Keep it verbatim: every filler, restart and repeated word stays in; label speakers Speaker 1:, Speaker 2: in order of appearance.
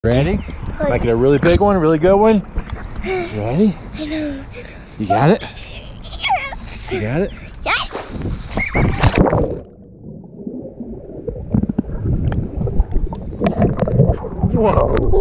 Speaker 1: Ready? Make it a really big one, a really good one. Ready?
Speaker 2: I know.
Speaker 1: You got it? You got it?
Speaker 2: Yes.
Speaker 1: Whoa.